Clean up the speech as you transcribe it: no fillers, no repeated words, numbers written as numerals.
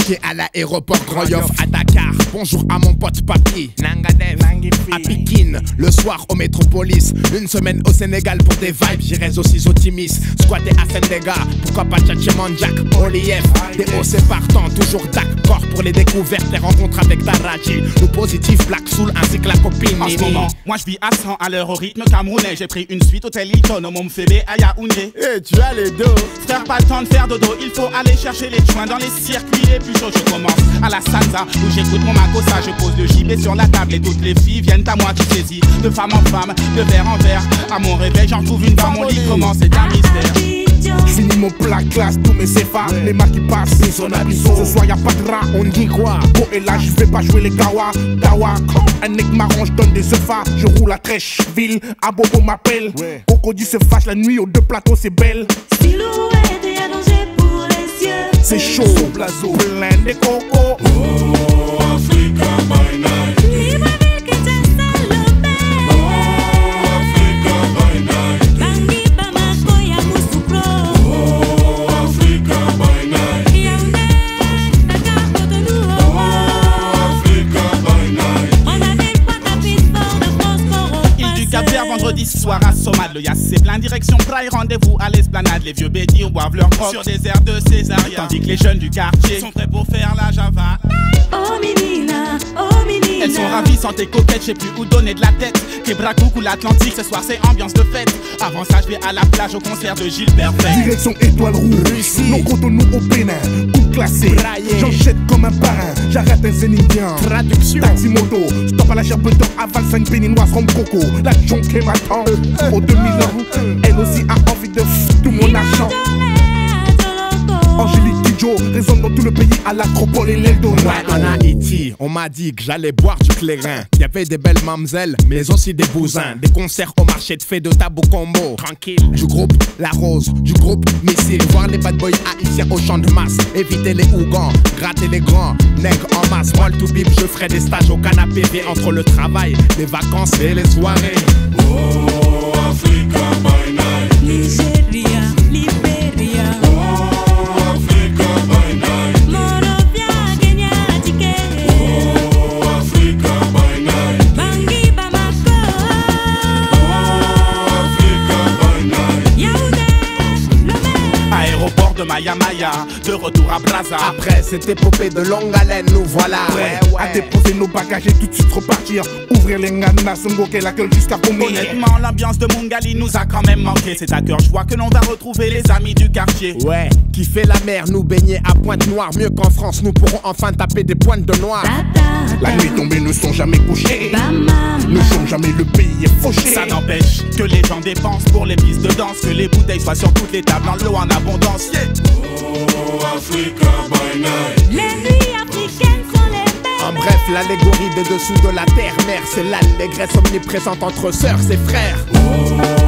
Embarqué à l'aéroport Grand Yoff à Dakar. Bonjour à mon pote Papi Nangadev à Pikine. Le soir au Métropolis. Une semaine au Sénégal pour des vibes. J'irai aussi au Timis. Squatter à Sendega. Pourquoi pas Tchatchemanjak, Olief. Des hauts partants, toujours d'accord pour les découvertes, les rencontres avec Taraji. Le positif, Black Soul ainsi que la copine. En ce moment, moi je vis à 100 à l'heure au rythme camerounais. J'ai pris une suite hôtel Hilton au Momfébé à Yaoundé. Eh, tu as les dos. Frère, pas le temps de faire dodo. Il faut aller chercher les joints dans les circuits les plus chauds. Je commence à la salsa où j'écoute mon makossa. Je pose le JB sur la table et toutes les filles viennent à moi. Tu saisis de femme en femme, de verre en verre. À mon réveil, j'en trouve une dans mon lit. Comment c'est un mystère. J'finis mon plat classe, tous mes CFA, les marques qui passent, Bisso na Bisso. Ce soir y'a pas de rat, on dit quoi? Bon et là j'vais pas jouer les gawa, gawa. Un mec marrant, j'donne des œufs, je roule à Trèche, ville, Abobo m'appelle. Ocodi se fâche la nuit, aux deux plateaux c'est belle. Silhouette et à danger pour les yeux. C'est chaud, blazo, plein de coco. Oh, Africa by night. Libre avec un salopé. Oh, Africa by night. Bangi Bamako ya Moussoukro. Oh, Africa by night. Yaoundé, Dakar, Cotonou. Oh, Africa by night. On avait le point tapis fort de France Coro. Île du Cap-Vert, vendredi soir à Somad. Le Yass c'est plein direction Praille, rendez-vous à l'esplanade. Les vieux bédires boivent leur croque sur des airs de Césaria. Tandis que les jeunes du quartier sont prêts pour faire la java. Oh Minina, oh Minina. Elles sont ravissantes et coquettes, je sais plus où donner de la tête. Quebracook ou l'Atlantique, ce soir c'est ambiance de fête. Avant ça je vais à la plage au concert de Gilbert Fay. Direction étoile rouge, non Cotonou au Bénin, tout classé. J'enchaîne comme un parrain, j'arrête un zénithien. Traduction. Taxi moto, stop à la Gerbedor, avale 5 béninoises comme Coco. La jonque m'attend, au 2000 ans. Elle aussi a envie de tout mon argent. Angélique Kidjo résonne dans tout le pays à l'acropole et l'Eldorado. Ouais, en Haïti, on m'a dit que j'allais boire du clairin. Il y avait des belles mamzelles, mais aussi des bousins. Des concerts au marché de fées de Tabou Combo. Tranquille. Du groupe La Rose, du groupe Missile. Voir les bad boys haïtiens au champ de masse. Éviter les hougans, gratter les grands nègres en masse. Moi le tout bip, je ferai des stages au canapé V entre le travail, les vacances et les soirées. Oh, Africa by night. Nigeria, Liberia. Oh, Africa by night. Morovia, Kenya, Tike. Oh, Africa by night. Bangi Bamako. Oh, Africa by night. Yaoundé, Lomé. Aéroport de Maya Maya, de retour à Brazza. Après cette épopée de longue haleine, nous voilà. À déposer nos bagages et tout de suite repartir. Ouvrir les nganas, songoker la gueule jusqu'à combien. Honnêtement, l'ambiance de Mungali nous a quand même manqué. C'est à cœur joie que l'on va retrouver les amis du quartier. Ouais, kiffer la mer, nous baigner à Pointe-Noire. Mieux qu'en France, nous pourrons enfin taper des pointes de noir. La nuit tombée ne sont jamais couchés. Bamam. Ne sommes jamais, le pays est fauché. Ça n'empêche que les gens dépensent pour les pistes de danse. Que les bouteilles soient sur toutes les tables, en l'eau en abondance. Yeah. Oh, Africa by night. Les nuits africaines sont les belles. En bref, l'allégorie des dessous de la terre-mère, c'est l'allégresse omniprésente entre sœurs et frères. Oh,